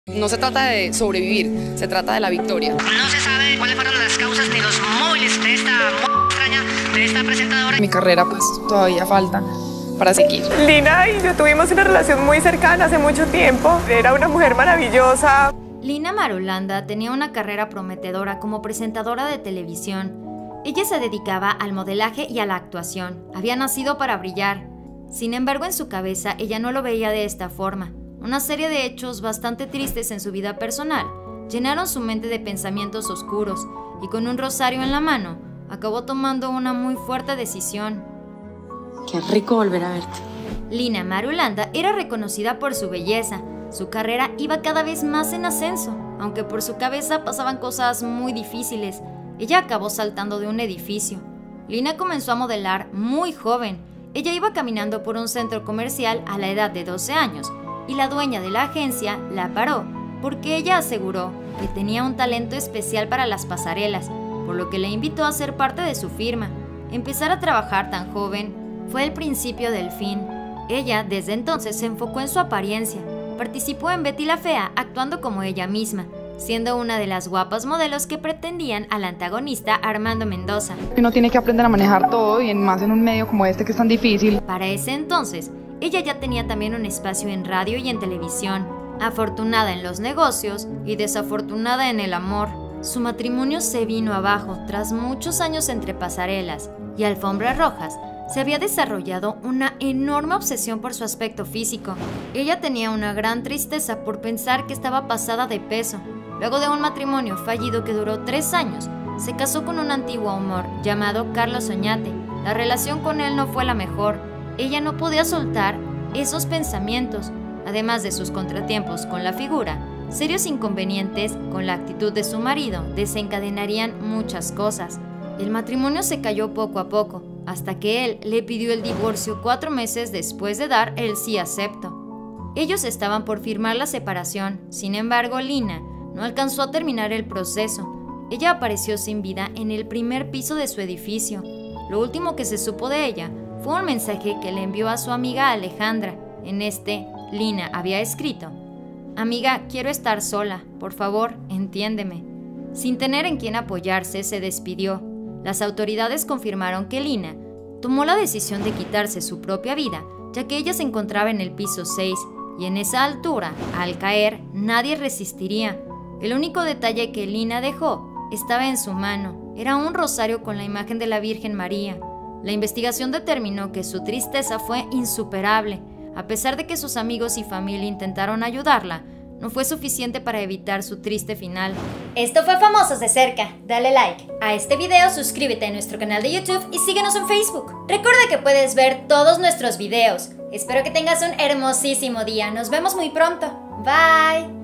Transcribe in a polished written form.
No se trata de sobrevivir, se trata de la victoria. No se sabe cuáles fueron las causas ni los móviles de esta extraña, de esta presentadora. Mi carrera pues todavía falta para seguir. Lina y yo tuvimos una relación muy cercana hace mucho tiempo. Era una mujer maravillosa. Lina Marulanda tenía una carrera prometedora como presentadora de televisión. Ella se dedicaba al modelaje y a la actuación. Había nacido para brillar. Sin embargo, en su cabeza ella no lo veía de esta forma. Una serie de hechos bastante tristes en su vida personal llenaron su mente de pensamientos oscuros y con un rosario en la mano acabó tomando una muy fuerte decisión. Qué rico volver a verte. Lina Marulanda era reconocida por su belleza. Su carrera iba cada vez más en ascenso, aunque por su cabeza pasaban cosas muy difíciles. Ella acabó saltando de un edificio. Lina comenzó a modelar muy joven. Ella iba caminando por un centro comercial a la edad de 12 años y la dueña de la agencia la paró porque ella aseguró que tenía un talento especial para las pasarelas, por lo que le invitó a ser parte de su firma. Empezar a trabajar tan joven fue el principio del fin. Ella desde entonces se enfocó en su apariencia. Participó en Betty la Fea actuando como ella misma, siendo una de las guapas modelos que pretendían al antagonista Armando Mendoza. Uno tiene que aprender a manejar todo y más en un medio como este que es tan difícil. Para ese entonces, ella ya tenía también un espacio en radio y en televisión. Afortunada en los negocios y desafortunada en el amor, su matrimonio se vino abajo tras muchos años entre pasarelas y alfombras rojas. Se había desarrollado una enorme obsesión por su aspecto físico. Ella tenía una gran tristeza por pensar que estaba pasada de peso. Luego de un matrimonio fallido que duró 3 años, se casó con un antiguo amor llamado Carlos Oñate. La relación con él no fue la mejor. Ella no podía soltar esos pensamientos. Además de sus contratiempos con la figura, serios inconvenientes con la actitud de su marido desencadenarían muchas cosas. El matrimonio se cayó poco a poco, hasta que él le pidió el divorcio 4 meses después de dar el sí acepto. Ellos estaban por firmar la separación, sin embargo Lina no alcanzó a terminar el proceso. Ella apareció sin vida en el primer piso de su edificio. Lo último que se supo de ella fue un mensaje que le envió a su amiga Alejandra. En este, Lina había escrito: «Amiga, quiero estar sola, por favor, entiéndeme». Sin tener en quién apoyarse, se despidió. Las autoridades confirmaron que Lina tomó la decisión de quitarse su propia vida, ya que ella se encontraba en el piso 6 y en esa altura, al caer, nadie resistiría. El único detalle que Lina dejó estaba en su mano. Era un rosario con la imagen de la Virgen María. La investigación determinó que su tristeza fue insuperable. A pesar de que sus amigos y familia intentaron ayudarla, no fue suficiente para evitar su triste final. Esto fue Famosos de Cerca. Dale like a este video, suscríbete a nuestro canal de YouTube y síguenos en Facebook. Recuerda que puedes ver todos nuestros videos. Espero que tengas un hermosísimo día. Nos vemos muy pronto. Bye.